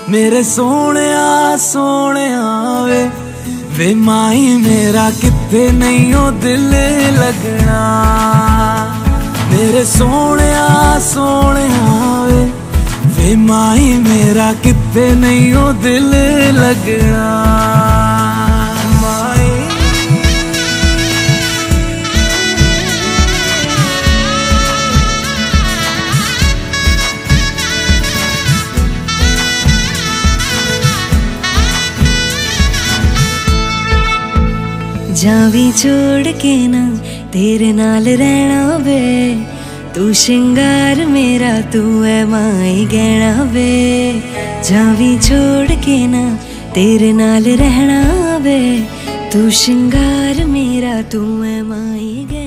मेरे सोहणिया सोहणिया वे माही मेरा किथे नहीं ओ दिल लगना। मेरे सोहणिया सोहणिया वे माही मेरा किथे नहीं ओ दिल लगना। जावी छोड़ के ना तेरे नाल रहना वे, तू श्रृंगार मेरा तू है माई गहना वे। जावी छोड़ के ना तेरे नाल रहना वे, तू श्रृंगार मेरा तू है माई गहना।